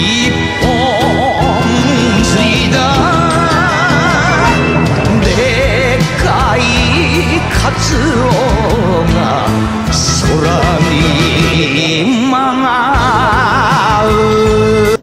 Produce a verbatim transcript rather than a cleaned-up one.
一本釣りだでっかいカツオが空に舞う